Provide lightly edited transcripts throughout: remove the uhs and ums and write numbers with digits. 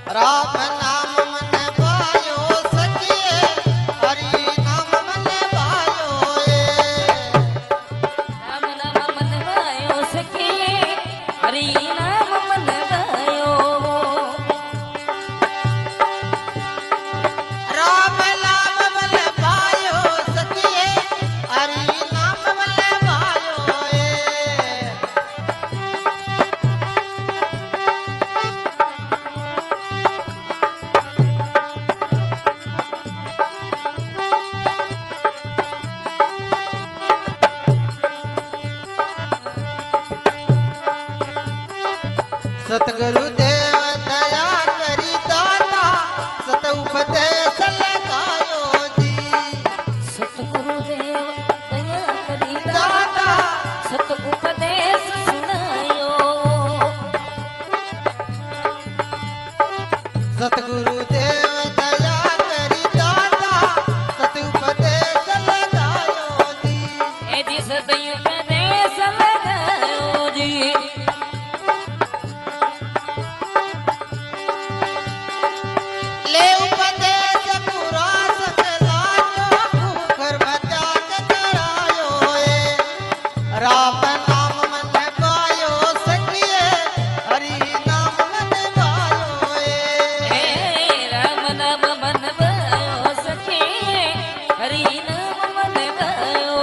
राम नाम मन पायो सखिए, हरि नाम मन पायो राम नाम मन पायो सखिए, हरि नाम मन पायो। राम नाम मन पायो सखिए, हरि नाम मन पायो सतगुरु देव दया करी दाता, सत उपदेश लगायो जी। सतगुरु देव दया करी दाता, सत उपदेश सुनायो। सतगुरु देव दया करी दाता, सत उपदेश लगायो जी। ए जी सत उपदेश लगायो जी। ले उपदेश पूरा सकलायो, भूखर भजाक करायो राम नाम मन पायो सखिए, हरि नाम मन पायो राम नाम मन पायो सखिए, हरि नाम मन पायो।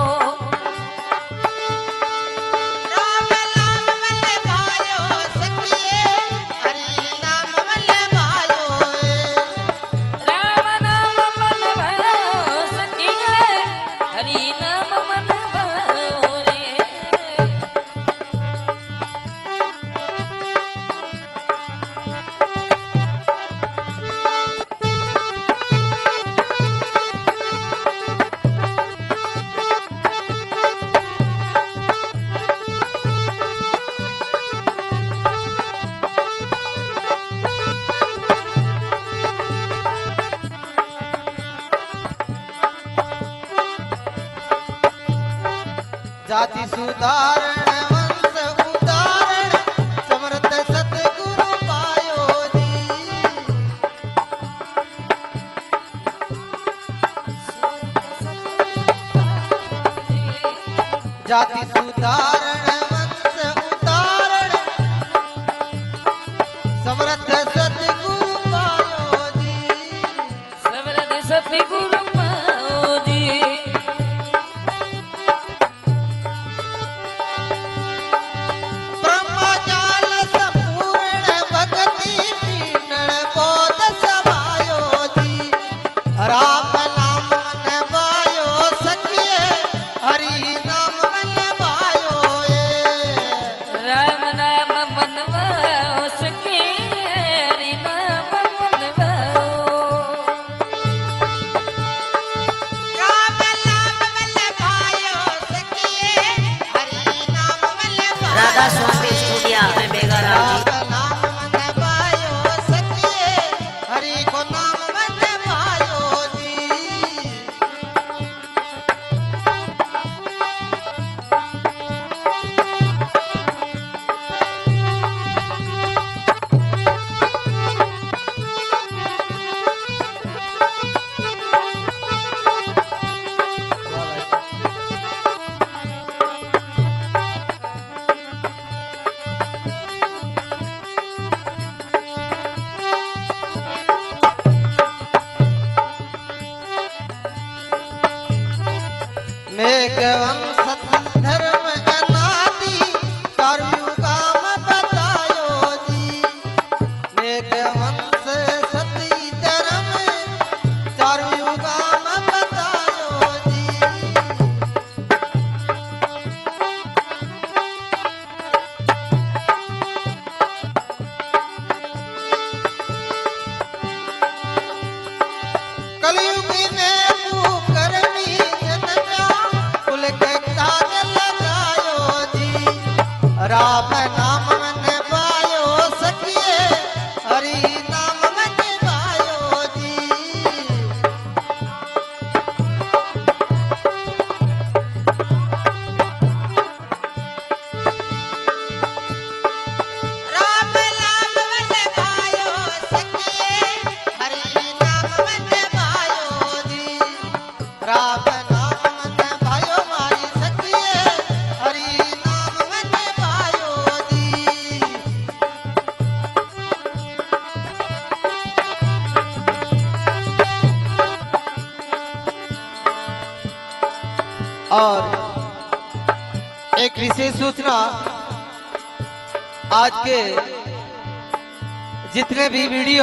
राम नाम मन पायो सखिए, हरि नाम मन पायो राम नाम मन पायो सखिए, हरि नाम मन पायो रे। जाति सुधारण वंश उदाहरण, समर्थ सतगुरु पायो जी। जाति सुधारण वंश उदाहरण, समर्थ सतगुरु पायो जी। समर्थ सतगुरु पायो जी। ब्रह्मजाल संपूर्ण भक्ति पीनण बोध समायो जी। राम नाम मन पायो सखिए, हरि नाम मन पायो राम नाम मन पायो सखिए, हरि नाम मन पायो। राम नाम मन पायो सखिए, हरि नाम मन पायो राधा स्वामी स्टूडियो में बेगाराम जी। राम नाम मन पायो सखिए, हरि को नाम मन पायो जी। मेघवंश धर्म अनादि, कर्मयुगाम बतायो जी। मेघवंश सती धर्म, कर्मयुगाम बतायो जी। कलयुग में कुकर्मी जन्मा, कुल के काज लगायो जी। राम नाम मन पायो सखिए, हरि नाम सूचना आज के जितने भी वीडियो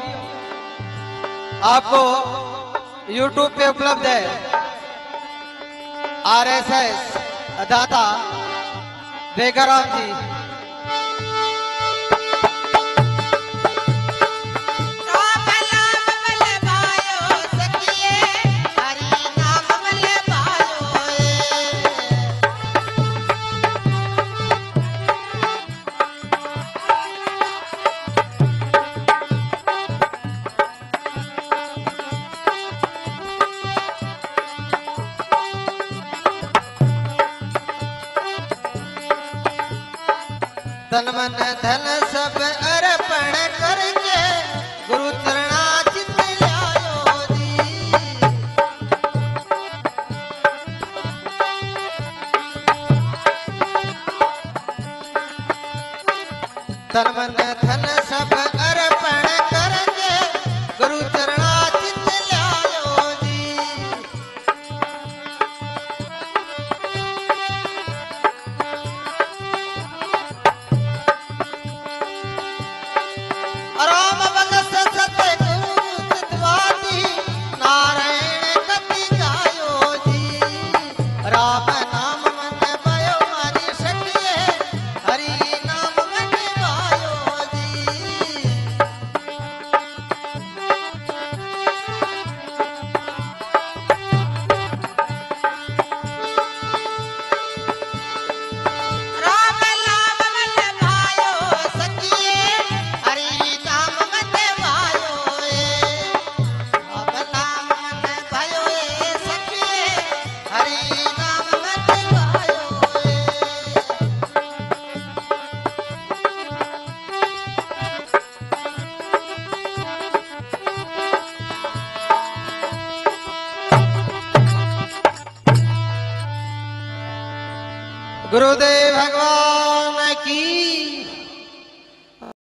आपको YouTube पे उपलब्ध है, RSS दाता बेगाराम जी, राम नाम बल भायो सखिए, हरि नाम बल भायो तन मन धन सब अर्पण करके गुरु चरणाचित ल्यायो जी। तन मन धन सब अर्पण करके गुरु चरणाचित ल्यायो जी। राम बगस सतगुरु चितवाती नारायण कति गायो जी। राम नाम मन भयो मारी सखिए, हरि नाम मन गायो जी। राम नाम बल भायो सखिए, हरि नाम बल भायो अब नाम मन भयो सखिए, हरि नाम मन गायो। गुरुदेव भगवान की